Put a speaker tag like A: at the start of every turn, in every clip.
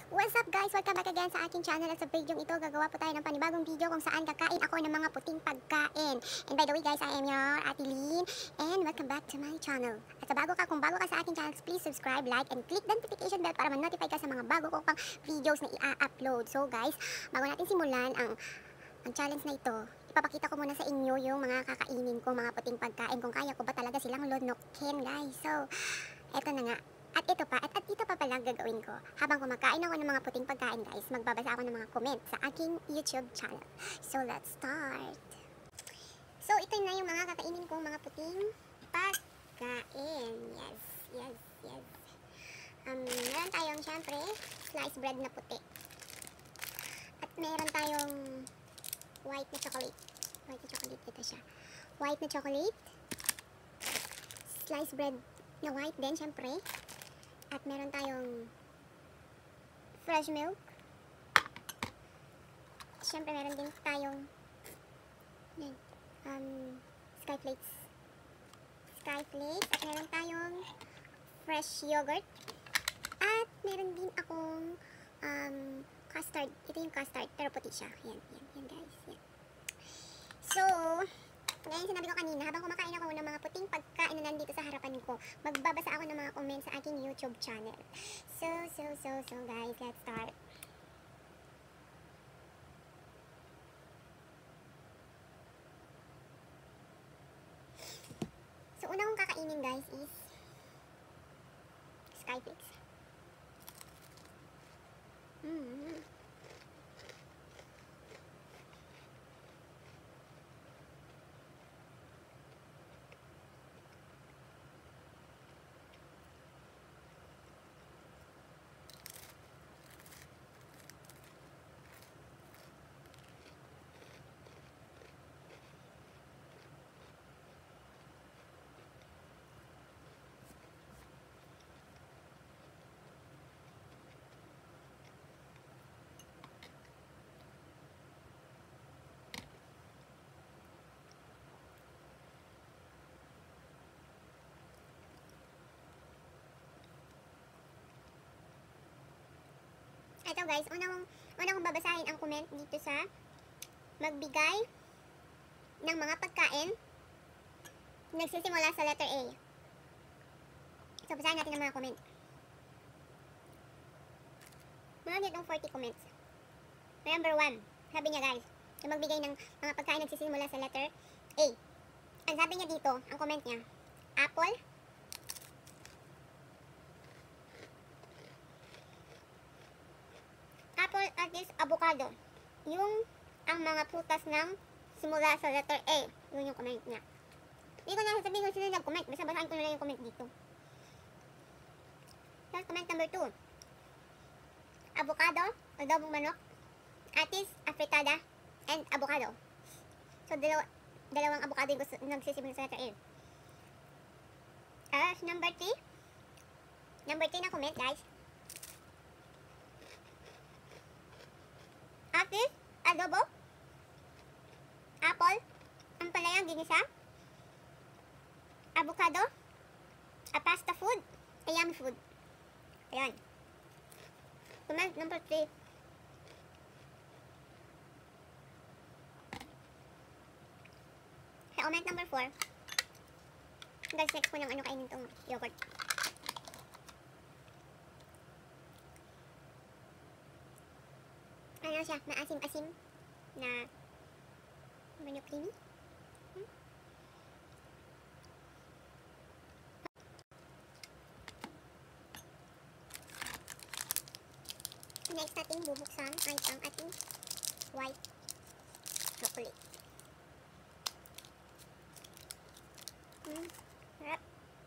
A: What's up guys? Welcome back again sa aking channel. At sa video ito, gagawa po tayo ng panibagong video kung saan kakain ako ng mga puting pagkain. And by the way guys, I am your Ate Lynn and welcome back to my channel. At sa kung bago ka sa aking channel, please subscribe, like, and click the notification bell para ma-notify ka sa mga bago ko pang videos na i-upload. So guys, bago natin simulan ang challenge na ito, ipapakita ko muna sa inyo yung mga kakainin ko, mga puting pagkain, kung kaya ko ba talaga silang lunukin guys. So, eto na nga. At ito pa pala gagawin ko. Habang kumakain ako ng mga puting pagkain guys, magbabasa ako ng mga comment sa aking YouTube channel. So let's start. So ito na yung mga kakainin ko, mga puting pagkain. Yes. Meron tayong syempre sliced bread na puti. At meron tayong white na chocolate. Ito siya. White na chocolate. Sliced bread na white din syempre. At meron tayong fresh milk. Siyempre meron din tayong skyflakes. At meron tayong fresh yogurt. At meron din akong custard. Ito yung custard, pero puti siya. Yan guys. Yan. So, ngayon sinabi ko kanina, habang kumakain ako ng mga puting pagkain na nandito sa harapan ko, magbabasa ako ng mga comments sa aking YouTube channel. So guys, let's start. So una kong kakainin guys is skyflakes. Ito guys, una kong babasahin ang comment dito sa magbigay ng mga pagkain nagsisimula sa letter A. So, basahin natin ang mga comment. Meron ditong 40 comments. Number 1, sabi niya guys, yung magbigay ng mga pagkain nagsisimula sa letter A. Ang sabi niya dito, ang comment niya, apple, at is avocado. Yung ang mga prutas ng simula sa letter A. Yun yung comment niya. Hindi ko na sasabihin kung sino nag-comment. Basta basahin ko na lang yung comment dito. Tapos comment number 2. Avocado, adobong manok, atis, afritada, and avocado. So, dalawang avocado yung nagsisimula sa letter A. Number 3. Number 3 na comment guys. Atis, adobo, apple, ampalaya, ginisa, avocado, pasta food, yummy food. Ayan. Comment number 3. Comment number 4. Guys, next ko ng ano kainin itong yogurt. Ano siya, maasim-asim na manok creamy. Next natin bubuksan ay ang ating white chocolate. Sarap.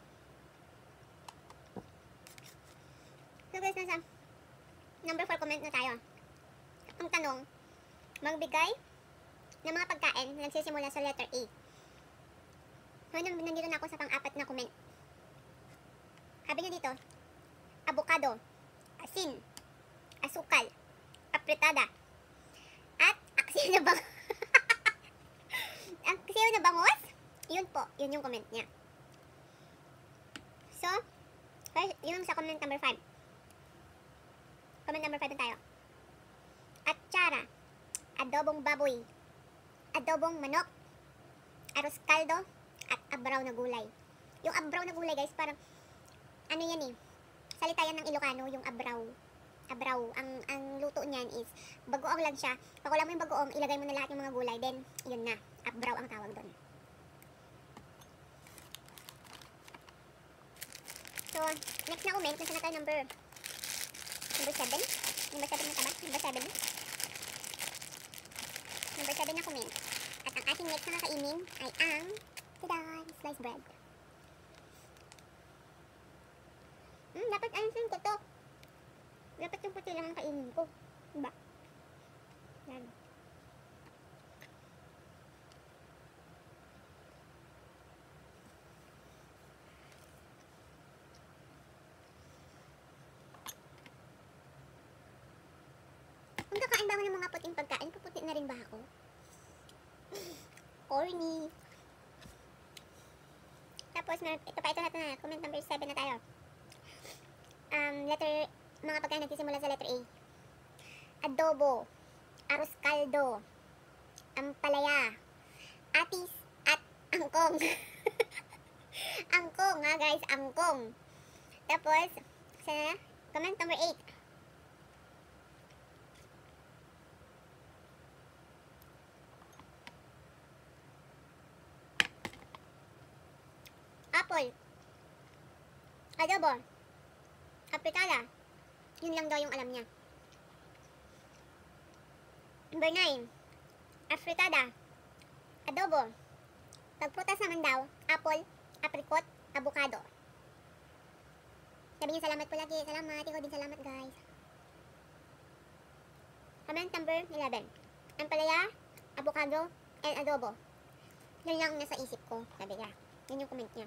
A: So guys, nasa number 4 comment na tayo. Ang tanong, magbigay ng mga pagkain na nagsisimula sa letter A. So, nandito na ako sa pang-apat na comment. Sabi niya dito, avocado, asin, asukal, apritada, at aksiyo na bangos. Yun po, yun yung comment niya. So, yun sa comment number 5. Comment number 5 na tayo. Atsara, adobong baboy, adobong manok, arroz caldo, at abraw na gulay. Yung abraw na gulay guys, parang ano yan eh, salita yan ng Ilocano, yung abraw. Abraw, ang luto niyan is bagoong lang siya. Pag wala mo yung bagoong, ilagay mo na lahat yung mga gulay, then yun na, abraw ang tawag doon. So, next na comment, nasa na tayo number 7? Number 7 na taba? Number 7? Number 7 na comment. At ang ating next na kakainin ay ang tadan, sliced bread. Dapat ayusin ko to. Dapat yung puti lang ang kainin ko. Diba? Yan. Kung kakain ba ako ng mga puting pagkain, puputi na rin ba ako? Corny. Tapos, ito na. Comment number 7 na tayo. Mga pagkain nagsisimula sa letter A. Adobo, arroz caldo, ampalaya, atis, at angkong. Angkong ha guys, angkong. Tapos, comment number 8. Apple, adobo, apritada. Yun lang daw yung alam niya. Number 9. Afritada. Adobo. Pagprutas naman daw, apple, apricot, avocado. Sabi niya salamat po lagi. Salamat. Ikaw din salamat guys. Comment number 11. Ampalaya, avocado, and adobo. Yun lang nasa isip ko. Sabi niya. Yun yung comment niya.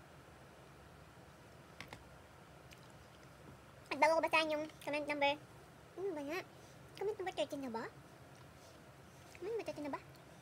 A: At bago ko basahin yung comment number, ano ba na? Comment number 13 na ba? Comment number 13 na ba?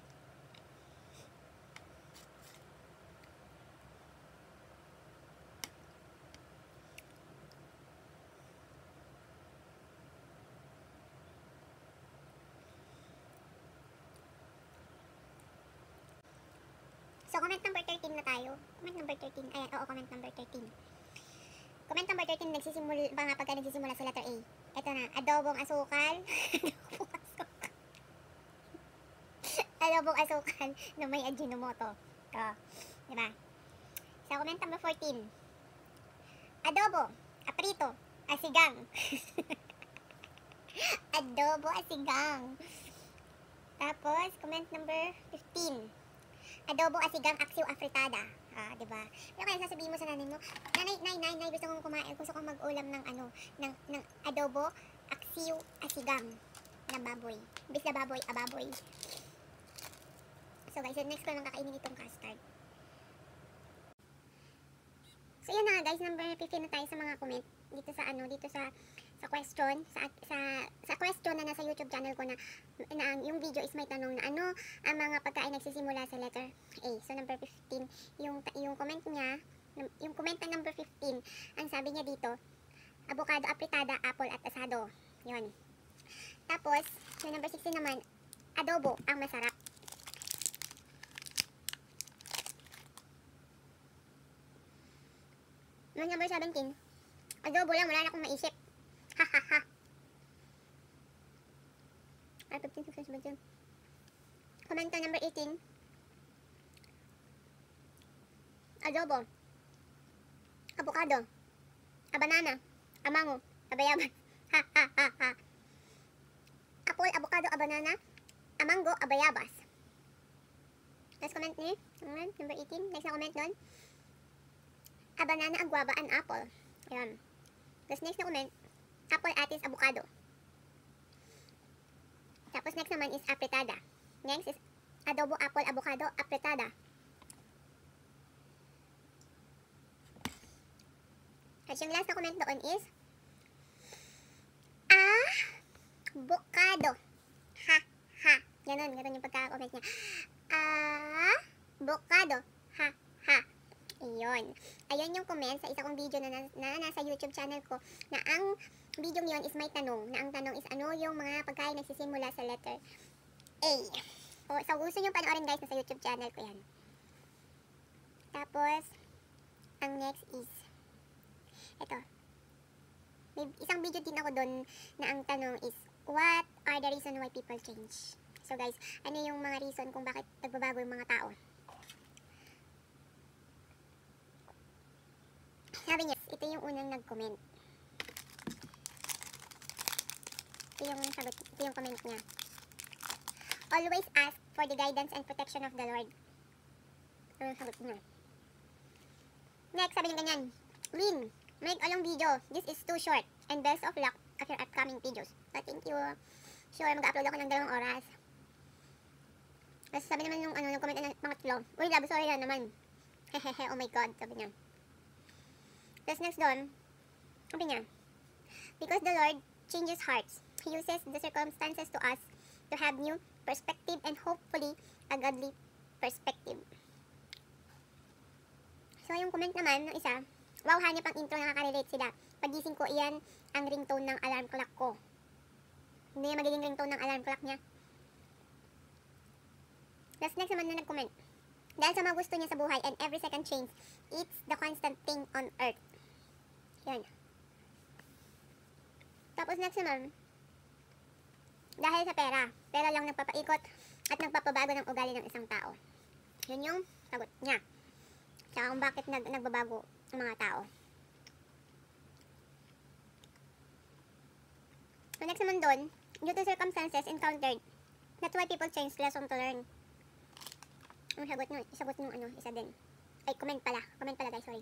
A: So, comment number 13 na tayo. Comment number 13. Ayan, oo, comment number 13. Comment number 13, pagka nagsisimula sa letter A. Ito na, adobong asukal. Adobong asukal na may Ajinomoto. Ito, diba? Sa comment number 14, adobo, aprito, asigang. Adobo, asigang. Tapos, comment number 15, adobo, asigang, aksiw, afritada. Diba? Pero kaya sasabihin mo sa nanay mo, Nay, gusto kong mag-ulam ng ng adobo, aksiw, asigang na baboy. Imbis na baboy, ababoy. So guys, next ko lang kakainin itong custard. So yun na guys, number 15 na tayo sa mga comment dito sa question, sa question na nasa YouTube channel ko na yung video is may tanong na ang mga pagkain nagsisimula sa letter A. So number 15, yung comment niya, yung comment na number 15, ang sabi niya dito, avocado, apritada, apple, at asado. Yun. Tapos, yung number 16 naman, adobo, ang masarap. Yung number 17, adobo lang, wala na akong maisip. Hahaha. Ay, 15, 16, 17. Comment number 18. Adobo. Avocado. Banana. Mango. Bayabas. Ha, ha, ha, ha. Apple, avocado, banana, mango, bayabas. Next comment ni, number 18. Next na comment doon. Banana, guava, and apple. Ayan. Tapos next na comment, apple, atis, avocado. Tapos next naman is apritada. Next is adobo, apple, avocado, apritada. At yung last na comment doon is avocado. Ha, ha. Ganun yung pagka-comment niya. Avocado. Ha, ha. Ayun. Ayun yung comment sa isa kong video na nasa YouTube channel ko na ang video yun is may tanong, na ang tanong is ano yung mga pagkain nagsisimula sa letter A. O, so gusto nyo panoorin guys, nasa YouTube channel ko yan. Tapos, ang next is, ito. May isang video din ako doon na ang tanong is, what are the reason why people change? So guys, ano yung mga reason kung bakit nagbabago yung mga tao? Sabi niya, ito yung unang nag-comment. Ito yung sagot, ito yung comment niya. Always ask for the guidance and protection of the Lord. Ano yung sagot niya? Next, sabi niya ganyan. Lynn, make a long video. This is too short. And best of luck at your upcoming videos. So, thank you. Sure, mag-upload ako ng 2 oras. Tapos sabi naman yung comment na pangatlo. Uy, love, sorry na naman. Hehehe, oh my God, sabi niya. Tapos next doon, sabi niya, because the Lord changes hearts. He uses the circumstances to us to have new perspective and hopefully a godly perspective. So, yung comment naman ng isa, wow, hanip ang intro, nakaka-relate sila. Pagising ko, iyan ang ringtone ng alarm clock ko. Hindi yung magiging ringtone ng alarm clock niya. Tapos next naman na nag-comment. Dahil sa mga gusto niya sa buhay and every second change, it's the constant thing on earth. Yan. Tapos next naman, dahil sa pera. Pera lang nagpapaikot at nagpapabago ng ugali ng isang tao. Yun yung sagot niya. Tsaka kung bakit nagbabago ang mga tao. So next naman doon, due to circumstances encountered, that's why people change, lesson to learn. Ang sagot nyo, isagot nyo isa din. Ay, comment pala guys, sorry.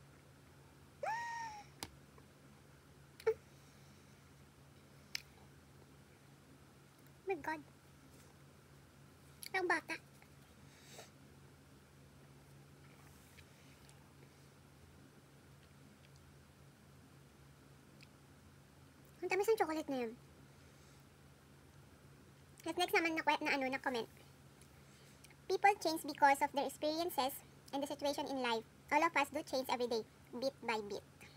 A: Oh my God. Ang bata. Ang tamis ng chocolate na yun. Next naman na comment. People change because of their experiences and the situation in life. All of us do change every day, bit by bit.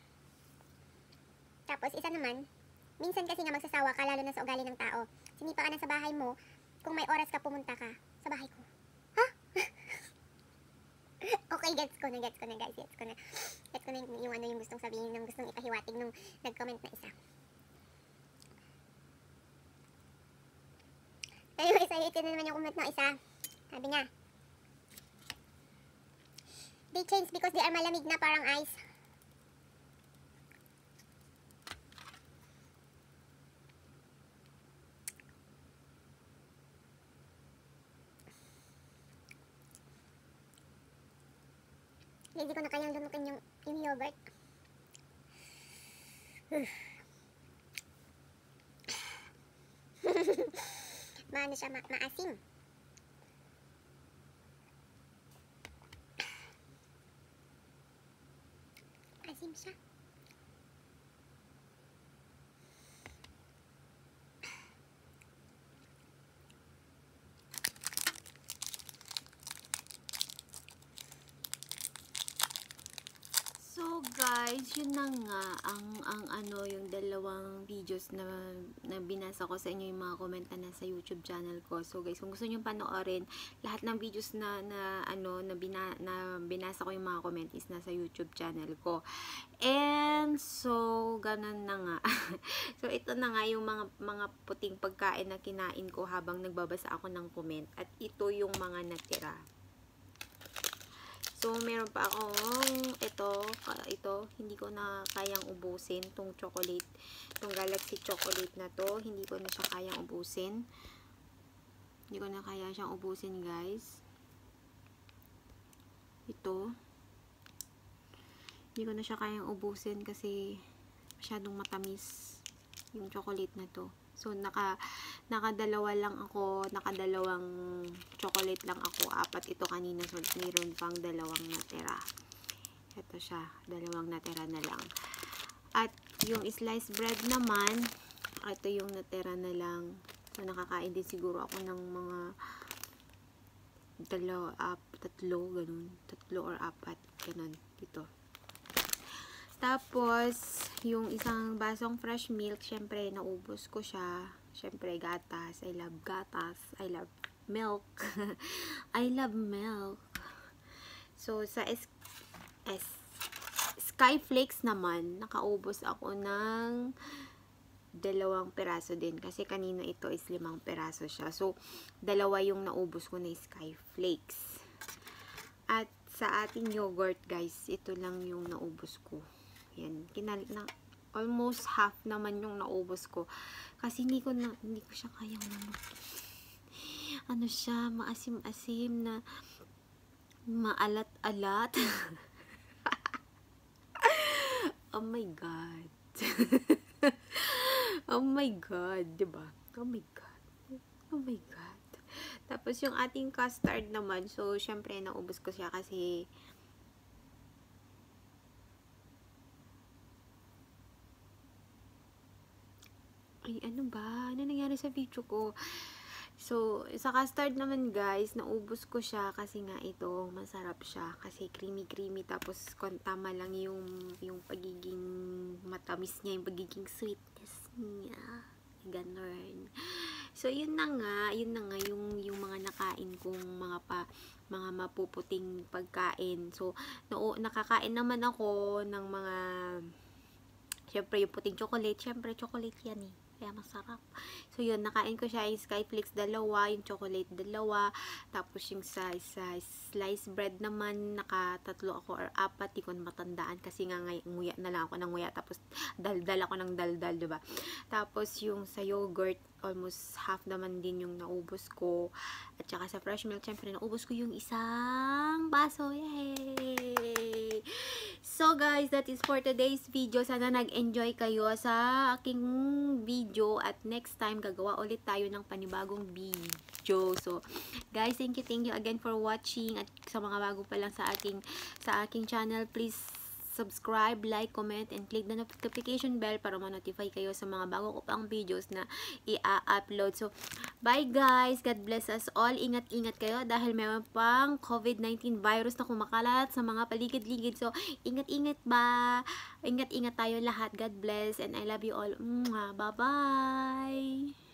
A: Tapos isa naman, minsan kasi nga magsasawa ka lalo na sa ugali ng tao. Sinipa ka na sa bahay mo, kung may oras ka pumunta ka sa bahay ko. Ha? Okay, gets ko na guys. Gets ko na yung gustong sabihin, yung gustong ipahiwatig nung nag-comment na isa. Ayun, ito na naman yung comment ng isa. Sabi niya, they change because they are malamig na parang ice. Hindi ko na kayang lunukin yung yogurt. Maano siya, maasim. Maasim siya.
B: So guys, yun na nga yung dalawang videos na binasa ko sa inyo, yung mga comment na nasa YouTube channel ko. So guys, kung gusto niyo panoorin lahat ng videos na binasa ko, yung mga comment is nasa YouTube channel ko. And so ganun na nga. So ito na nga yung mga puting pagkain na kinain ko habang nagbabasa ako ng comment, at ito yung mga natira. So, meron pa akong ito, hindi ko na kayang ubusin, itong chocolate, itong Galaxy chocolate na to, hindi ko na siya kayang ubusin. Hindi ko na kaya siyang ubusin, guys. Ito. Hindi ko na siya kayang ubusin kasi masyadong matamis yung chocolate na to. So, nakadalawang chocolate lang ako. 4 ito kanina. So, mayroon pang 2 natira. Ito siya. 2 natira na lang. At yung sliced bread naman, ito yung natira na lang. So, nakakain din siguro ako ng mga 3 ganun. 3 or 4, ganun. Dito. Tapos, yung isang basong fresh milk, syempre, naubos ko siya. Syempre, gatas. I love gatas. I love milk. I love milk. So, sa Skyflakes naman, nakaubos ako ng 2 piraso din. Kasi kanina ito is 5 piraso siya. So, 2 yung naubos ko na Skyflakes. At sa ating yogurt, guys, ito lang yung naubos ko. Yan. Almost half naman yung naubos ko. Kasi hindi ko siya kayang ano siya, maasim-asim na maalat-alat. Oh my God. Oh my God, diba? Oh my God. Oh my God. Tapos yung ating custard naman, so syempre naubos ko siya kasi ay, ano ba? Ano nangyari sa video ko? So, sa custard naman, guys, naubos ko siya kasi nga ito, masarap siya. Kasi creamy-creamy. Tapos, tama lang yung pagiging matamis niya, yung pagiging sweetness niya. Ganon. So, yun na nga yung mga nakain kong mga mapuputing pagkain. So, nakakain naman ako ng mga, syempre, yung puting chocolate. Syempre, chocolate yan eh. Kaya masarap. So, yun, nakain ko siya yung Skyflakes 2, yung chocolate 2, tapos yung sa sliced bread naman, naka-3 ako or 4, di ko matandaan kasi nga nguya na lang ako ng nguya, tapos daldal ako ng daldal, diba? Tapos yung sa yogurt, almost half naman din yung naubos ko. At saka sa fresh milk, syempre, naubos ko yung isang baso. Yay! So, guys, that is for today's video. Sana nag-enjoy kayo sa aking video. At next time, gagawa ulit tayo ng panibagong video. So, guys, thank you again for watching. At sa mga bago pa lang sa aking channel, please subscribe, like, comment, and click the notification bell para ma-notify kayo sa mga bago ko pang videos na i-upload. So, bye guys! God bless us all. Ingat-ingat kayo dahil mayroon pang COVID-19 virus na kumakalat sa mga paligid-ligid. So, ingat-ingat ba? Ingat-ingat tayo lahat. God bless and I love you all. Bye-bye!